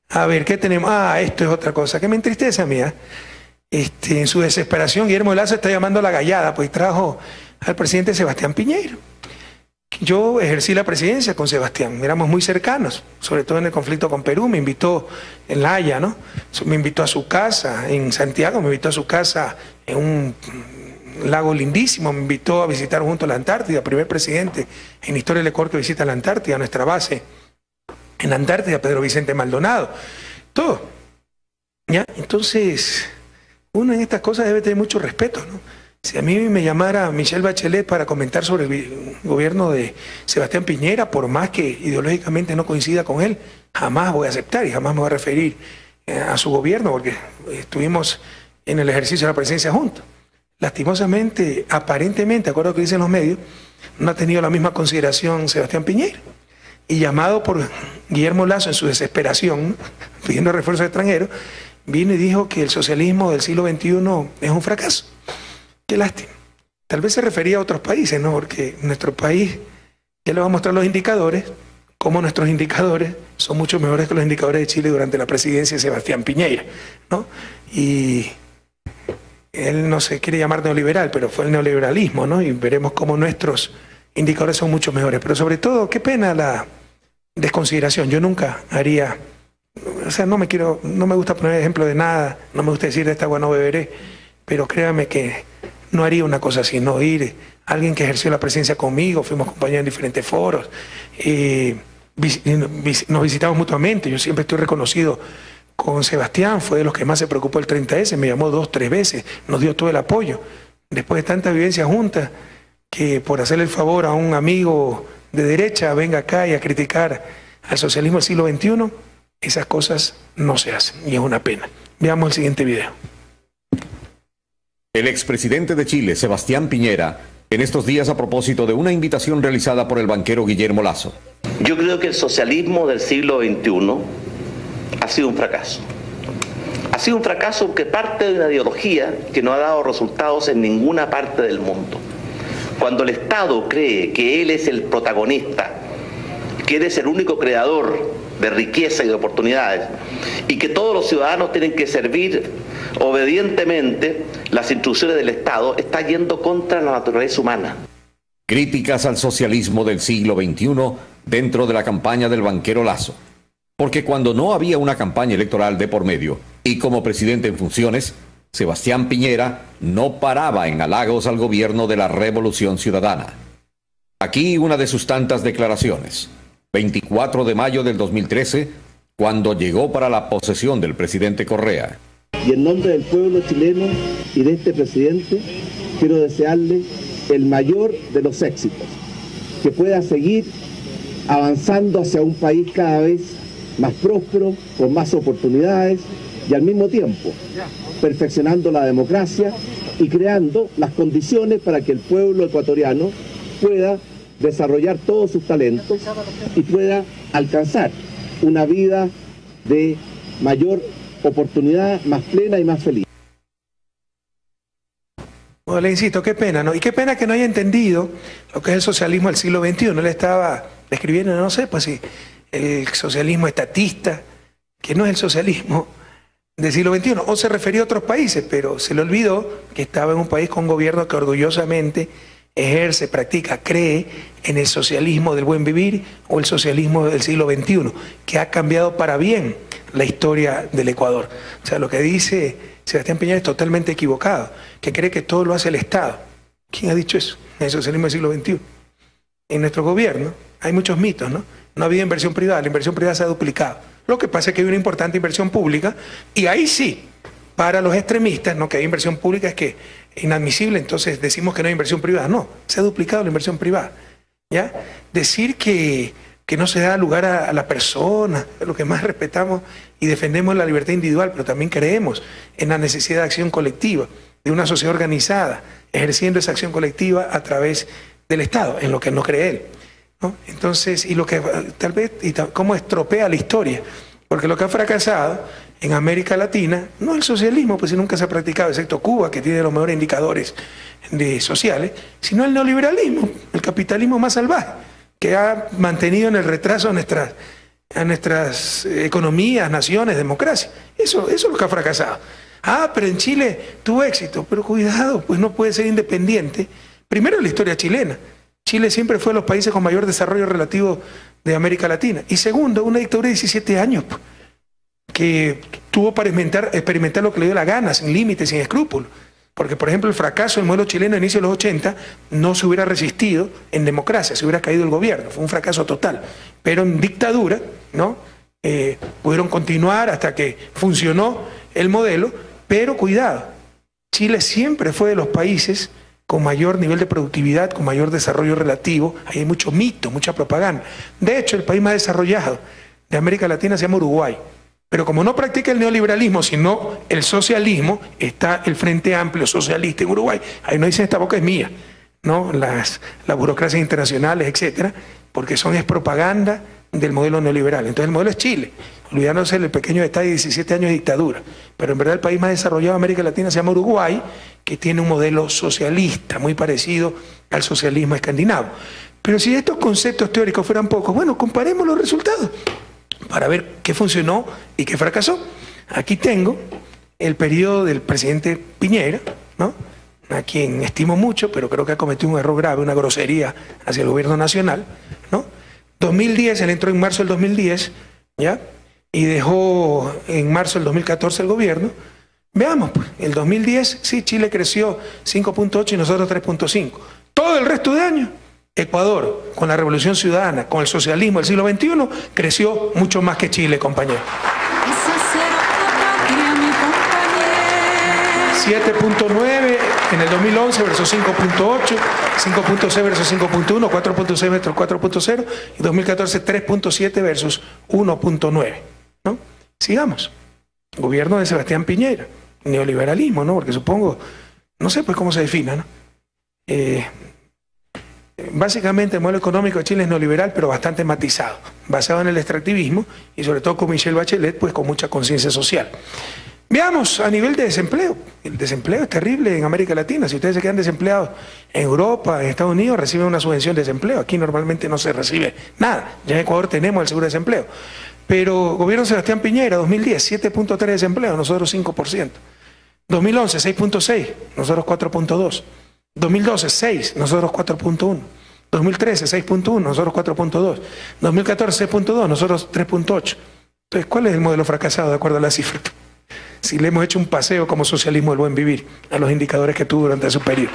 A ver, ¿qué tenemos? Ah, esto es otra cosa que me entristece a mí. En su desesperación, Guillermo Lasso está llamando a la gallada, pues trajo al presidente Sebastián Piñera. Yo ejercí la presidencia con Sebastián, éramos muy cercanos, sobre todo en el conflicto con Perú, me invitó en La Haya, ¿no? Me invitó a su casa en Santiago, me invitó a su casa en un lago lindísimo, me invitó a visitar junto a la Antártida, primer presidente en la historia del Ecuador que visita la Antártida, nuestra base en la Antártida, Pedro Vicente Maldonado, todo. ¿Ya? Entonces, uno en estas cosas debe tener mucho respeto, ¿no? Si a mí me llamara Michelle Bachelet para comentar sobre el gobierno de Sebastián Piñera, por más que ideológicamente no coincida con él, jamás voy a aceptar y jamás me voy a referir a su gobierno, porque estuvimos en el ejercicio de la presidencia juntos. Lastimosamente, aparentemente, de acuerdo a lo que dicen los medios, no ha tenido la misma consideración Sebastián Piñera. Y llamado por Guillermo Lasso en su desesperación, pidiendo refuerzos extranjeros, vino y dijo que el socialismo del siglo XXI es un fracaso. Qué lástima. Tal vez se refería a otros países, ¿no? Porque nuestro país, ya le va a mostrar los indicadores, como nuestros indicadores son mucho mejores que los indicadores de Chile durante la presidencia de Sebastián Piñera, ¿no? Y él no se quiere llamar neoliberal, pero fue el neoliberalismo, ¿no? Y veremos cómo nuestros indicadores son mucho mejores. Pero sobre todo, qué pena la desconsideración. Yo nunca haría, o sea, no me gusta poner ejemplo de nada, no me gusta decir de esta agua no beberé, pero créame que no haría una cosa así, no ir, alguien que ejerció la presidencia conmigo, fuimos compañeros en diferentes foros, nos visitamos mutuamente, yo siempre estoy reconocido con Sebastián, fue de los que más se preocupó el 30S, me llamó 2, 3 veces, nos dio todo el apoyo, después de tanta vivencia juntas, que por hacerle el favor a un amigo de derecha venga acá y a criticar al socialismo del siglo XXI, esas cosas no se hacen y es una pena. Veamos el siguiente video. El expresidente de Chile, Sebastián Piñera, en estos días a propósito de una invitación realizada por el banquero Guillermo Lasso. Yo creo que el socialismo del siglo XXI ha sido un fracaso. Ha sido un fracaso porque parte de una ideología que no ha dado resultados en ninguna parte del mundo. Cuando el Estado cree que él es el protagonista, que él es el único creador de riqueza y de oportunidades, y que todos los ciudadanos tienen que servir obedientemente las instrucciones del Estado, está yendo contra la naturaleza humana. Críticas al socialismo del siglo XXI dentro de la campaña del banquero Lasso. Porque cuando no había una campaña electoral de por medio y como presidente en funciones, Sebastián Piñera no paraba en halagos al gobierno de la Revolución Ciudadana. Aquí una de sus tantas declaraciones. 24 de mayo del 2013, cuando llegó para la posesión del presidente Correa. Y en nombre del pueblo chileno y de este presidente, quiero desearle el mayor de los éxitos, que pueda seguir avanzando hacia un país cada vez más próspero, con más oportunidades y al mismo tiempo perfeccionando la democracia y creando las condiciones para que el pueblo ecuatoriano pueda desarrollar todos sus talentos y pueda alcanzar una vida de mayor oportunidad, más plena y más feliz. Bueno, le insisto, qué pena, ¿no? Y qué pena que no haya entendido lo que es el socialismo del siglo XXI. Él estaba describiendo, no sé, pues sí, el socialismo estatista, que no es el socialismo del siglo XXI, o se refería a otros países, pero se le olvidó que estaba en un país con un gobierno que orgullosamente ejerce, practica, cree en el socialismo del buen vivir o el socialismo del siglo XXI, que ha cambiado para bien la historia del Ecuador. O sea, lo que dice Sebastián Piñera es totalmente equivocado, que cree que todo lo hace el Estado. ¿Quién ha dicho eso? En el socialismo del siglo XXI. En nuestro gobierno hay muchos mitos, ¿no? No ha habido inversión privada, la inversión privada se ha duplicado. Lo que pasa es que hay una importante inversión pública y ahí sí, para los extremistas, ¿no? Que hay inversión pública es que es inadmisible, entonces decimos que no hay inversión privada. No, se ha duplicado la inversión privada. ¿Ya? Decir que no se da lugar a la persona, lo que más respetamos y defendemos la libertad individual, pero también creemos en la necesidad de acción colectiva, de una sociedad organizada, ejerciendo esa acción colectiva a través del Estado, en lo que no cree él, ¿no? Entonces, y lo que tal vez, cómo estropea la historia, porque lo que ha fracasado en América Latina no es el socialismo, pues nunca se ha practicado, excepto Cuba, que tiene los mejores indicadores sociales, sino el neoliberalismo, el capitalismo más salvaje, que ha mantenido en el retraso nuestras a nuestras economías, naciones, democracia. Eso es lo que ha fracasado. Ah, pero en Chile tuvo éxito, pero cuidado, pues no puede ser independiente. Primero, la historia chilena. Chile siempre fue de los países con mayor desarrollo relativo de América Latina. Y segundo, una dictadura de 17 años, pues, que tuvo para experimentar lo que le dio la gana, sin límites, sin escrúpulos. Porque, por ejemplo, el fracaso del modelo chileno a inicio de los 80 no se hubiera resistido en democracia, se hubiera caído el gobierno, fue un fracaso total. Pero en dictadura, ¿no? Pudieron continuar hasta que funcionó el modelo, pero cuidado, Chile siempre fue de los países con mayor nivel de productividad, con mayor desarrollo relativo. Ahí hay mucho mito, mucha propaganda. De hecho, el país más desarrollado de América Latina se llama Uruguay. Pero como no practica el neoliberalismo, sino el socialismo, está el Frente Amplio Socialista en Uruguay. Ahí no dicen esta boca es mía, ¿no? Las burocracias internacionales, etcétera, porque es propaganda del modelo neoliberal. Entonces el modelo es Chile, olvidándose del pequeño detalle de 17 años de dictadura. Pero en verdad el país más desarrollado de América Latina se llama Uruguay, que tiene un modelo socialista muy parecido al socialismo escandinavo. Pero si estos conceptos teóricos fueran pocos, bueno, comparemos los resultados para ver qué funcionó y qué fracasó. Aquí tengo el periodo del presidente Piñera, ¿no? A quien estimo mucho, pero creo que ha cometido un error grave, una grosería hacia el gobierno nacional, ¿no? 2010, él entró en marzo del 2010, ¿ya? Y dejó en marzo del 2014 el gobierno. Veamos, pues, el 2010, sí, Chile creció 5.8 y nosotros 3.5. Todo el resto de años, Ecuador, con la Revolución Ciudadana, con el socialismo del siglo XXI, creció mucho más que Chile, compañero. 7.9 en el 2011 versus 5.8, 5.6 versus 5.1, 4.6 versus 4.0 y 2014 3.7 versus 1.9, ¿no? Sigamos. Gobierno de Sebastián Piñera, neoliberalismo, ¿no? Porque supongo, no sé pues cómo se defina, ¿no? Básicamente el modelo económico de Chile es neoliberal, pero bastante matizado, basado en el extractivismo y sobre todo con Michelle Bachelet, pues con mucha conciencia social. Veamos a nivel de desempleo. El desempleo es terrible en América Latina. Si ustedes se quedan desempleados en Europa, en Estados Unidos, reciben una subvención de desempleo. Aquí normalmente no se recibe nada. Ya en Ecuador tenemos el seguro de desempleo. Pero gobierno de Sebastián Piñera, 2010, 7.3 de desempleo, nosotros 5%. 2011, 6.6, nosotros 4.2. 2012, 6, nosotros 4.1. 2013, 6.1, nosotros 4.2. 2014, 6.2, nosotros 3.8. Entonces, ¿cuál es el modelo fracasado de acuerdo a la cifra? Si le hemos hecho un paseo como socialismo del buen vivir a los indicadores que tuvo durante su periodo.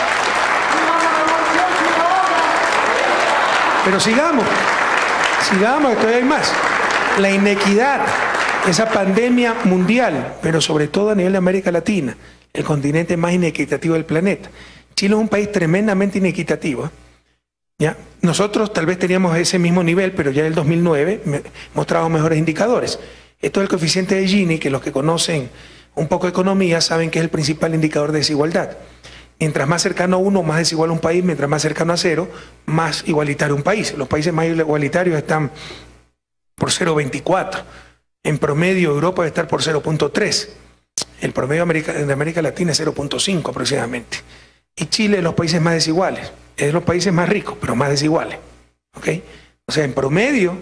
Pero sigamos, que todavía hay más. La inequidad, esa pandemia mundial, pero sobre todo a nivel de América Latina, el continente más inequitativo del planeta. Chile es un país tremendamente inequitativo, ¿ya? Nosotros tal vez teníamos ese mismo nivel, pero ya en el 2009 mostramos mejores indicadores. Esto es el coeficiente de Gini, que los que conocen un poco de economía saben que es el principal indicador de desigualdad. Mientras más cercano a 1, más desigual un país, mientras más cercano a 0, más igualitario un país. Los países más igualitarios están por 0.24. En promedio Europa debe estar por 0.3. El promedio de América Latina es 0.5 aproximadamente. Y Chile es de los países más desiguales. Es de los países más ricos, pero más desiguales. ¿Ok? O sea, en promedio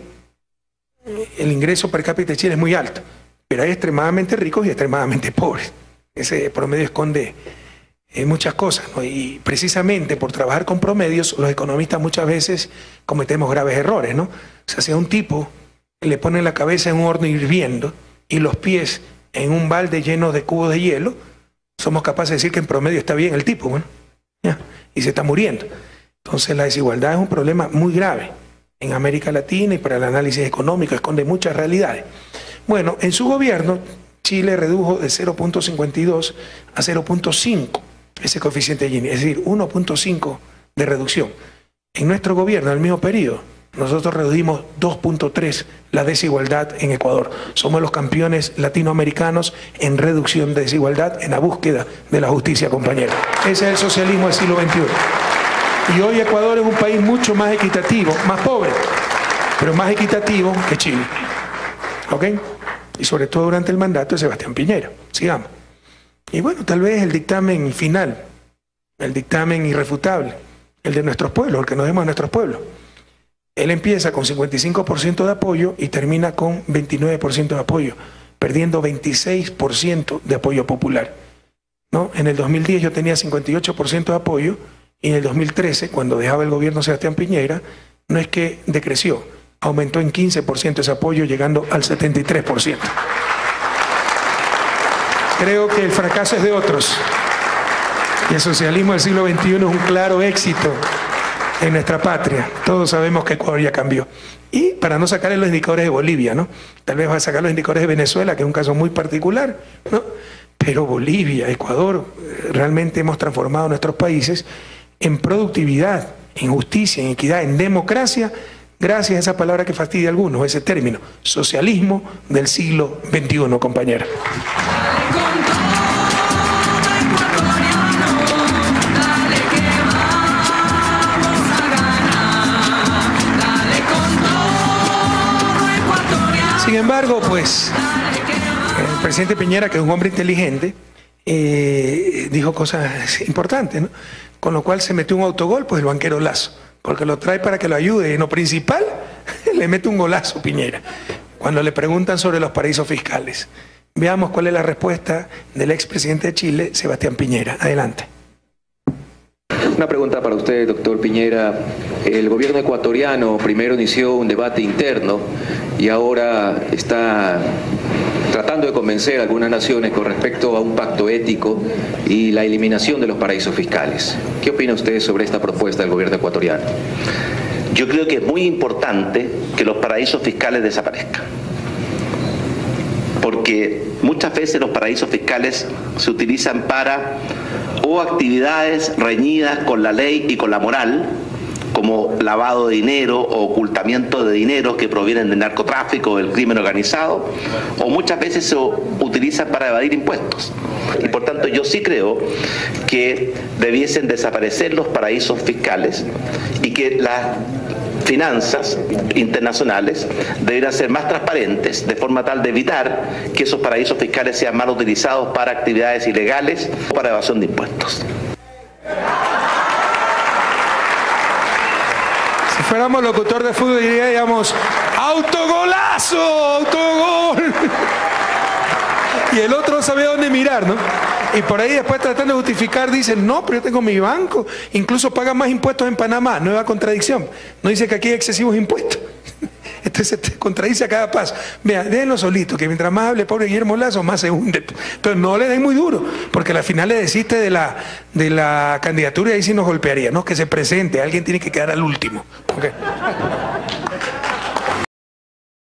el ingreso per cápita de Chile es muy alto, pero hay extremadamente ricos y extremadamente pobres. Ese promedio esconde muchas cosas, ¿no? Y precisamente por trabajar con promedios, los economistas muchas veces cometemos graves errores, ¿no? O sea, si a un tipo le ponen la cabeza en un horno hirviendo y los pies en un balde lleno de cubos de hielo, somos capaces de decir que en promedio está bien el tipo, ¿no? ¿Ya? Y se está muriendo. Entonces la desigualdad es un problema muy grave en América Latina y para el análisis económico esconde muchas realidades. Bueno, en su gobierno Chile redujo de 0.52 a 0.5 ese coeficiente de Gini, es decir, 1.5 de reducción. En nuestro gobierno, en el mismo periodo, nosotros redujimos 2.3 la desigualdad en Ecuador. Somos los campeones latinoamericanos en reducción de desigualdad, en la búsqueda de la justicia, compañeros. Ese es el socialismo del siglo XXI. Y hoy Ecuador es un país mucho más equitativo, más pobre, pero más equitativo que Chile. ¿Ok? Y sobre todo durante el mandato de Sebastián Piñera. Sigamos. Y bueno, tal vez el dictamen final, el dictamen irrefutable, el de nuestros pueblos, el que nos demos a nuestros pueblos. Él empieza con 55% de apoyo y termina con 29% de apoyo, perdiendo 26% de apoyo popular, ¿no? En el 2010 yo tenía 58% de apoyo y en el 2013, cuando dejaba el gobierno Sebastián Piñera, no es que decreció, aumentó en 15% ese apoyo, llegando al 73%. Creo que el fracaso es de otros y el socialismo del siglo XXI es un claro éxito en nuestra patria. Todos sabemos que Ecuador ya cambió. Y para no sacarle los indicadores de Bolivia, ¿no? Tal vez va a sacar los indicadores de Venezuela, que es un caso muy particular, ¿no? Pero Bolivia, Ecuador, realmente hemos transformado nuestros países en productividad, en justicia, en equidad, en democracia, gracias a esa palabra que fastidia a algunos, ese término, socialismo del siglo XXI, compañera. Sin embargo, pues, el presidente Piñera, que es un hombre inteligente, dijo cosas importantes, ¿no? Con lo cual se metió un autogol, pues el banquero Lasso, porque lo trae para que lo ayude. En lo principal, le mete un golazo Piñera, cuando le preguntan sobre los paraísos fiscales. Veamos cuál es la respuesta del expresidente de Chile, Sebastián Piñera. Adelante. Una pregunta para usted, doctor Piñera. El gobierno ecuatoriano primero inició un debate interno y ahora está tratando de convencer a algunas naciones con respecto a un pacto ético y la eliminación de los paraísos fiscales. ¿Qué opina usted sobre esta propuesta del gobierno ecuatoriano? Yo creo que es muy importante que los paraísos fiscales desaparezcan, porque muchas veces los paraísos fiscales se utilizan para o actividades reñidas con la ley y con la moral, como lavado de dinero o ocultamiento de dinero que provienen del narcotráfico o del crimen organizado, o muchas veces se utilizan para evadir impuestos. Y por tanto yo sí creo que debiesen desaparecer los paraísos fiscales y que las finanzas internacionales deberían ser más transparentes, de forma tal de evitar que esos paraísos fiscales sean mal utilizados para actividades ilegales o para evasión de impuestos. Si fuéramos locutor de fútbol diríamos ¡autogolazo! ¡Autogol! Y el otro no sabe dónde mirar, ¿no? Y por ahí después tratando de justificar dicen, no, pero yo tengo mi banco, incluso pagan más impuestos en Panamá, nueva contradicción. No dice que aquí hay excesivos impuestos. Entonces se contradice a cada paso. Vea, déjenlo solito, que mientras más hable pobre Guillermo Lasso, más se hunde. Pero no le den muy duro, porque al final le desiste de la candidatura y ahí sí nos golpearía, ¿no? Que se presente, alguien tiene que quedar al último. Okay.